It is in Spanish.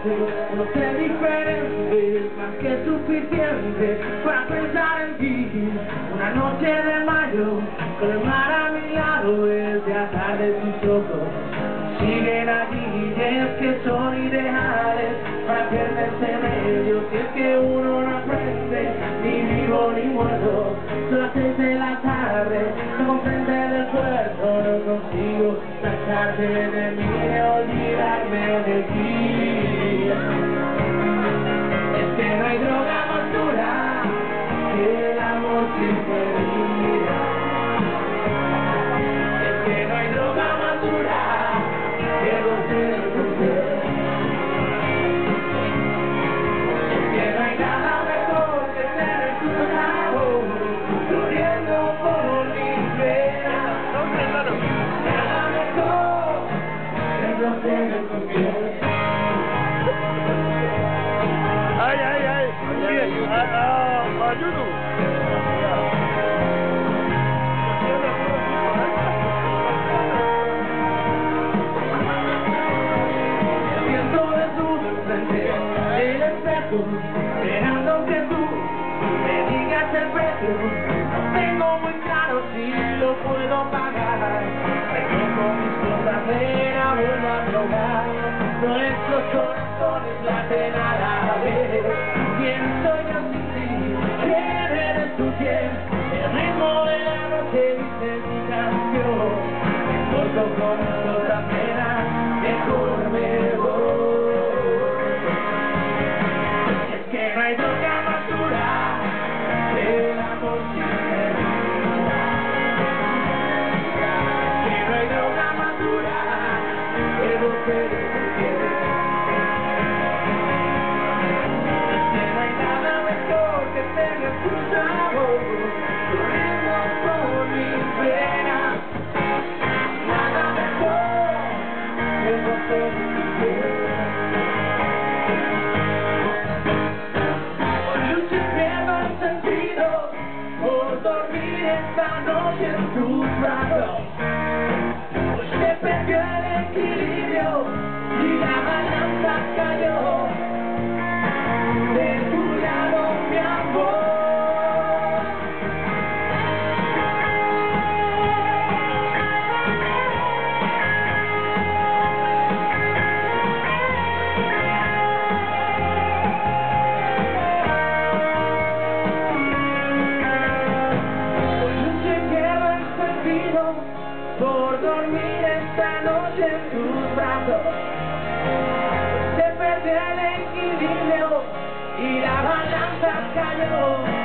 no sé diferente, es más que suficiente para pensar en ti. Una noche de mayo, con el mar a mi lado, desde tarde tus ojos siguen allí, y es que son ideales para perderse en ellos. Y es que uno no aprende, ni vivo ni muerto. Son las 6 de la tarde, no comprende del puerto, no consigo sacarte de mí, olvidarme de ti. Es que no hay droga más dura que el amor sin medida. Es que no hay droga más dura que gozar de placer. Es que no hay nada mejor que tener tu sabor corriendo por mis venas. Nada mejor que placer de tu piel. Ay, ay, ay, ayudo. Siento desnudo frente al espejo, esperando que tú me digas el precio. No tengo muy claro si lo puedo pagar. Recojo mis cosas de la buena droga. Nuestros corazones laten a la vez. ¿Quién soy yo sin ti? ¿Quién eres tú? ¿Quién? El ritmo de la noche dice mi canción. Me corto con otra pena, mejor me voy. Es que no hay droga más dura que el amor sin medida. Es que no hay droga más dura que gozar de tu piel. Es que no hay nada mejor que tener tu sabor corriendo por mis venas. Nada mejor que gozar de tu piel. Lucho y pierdo el sentido por dormir esta noche en tus brazos. Pues se perdió el equilibrio y la balanza cayó de tu lado, mi amor. Por dormir esta noche en tus brazos, se perdió el equilibrio y la balanza cayó.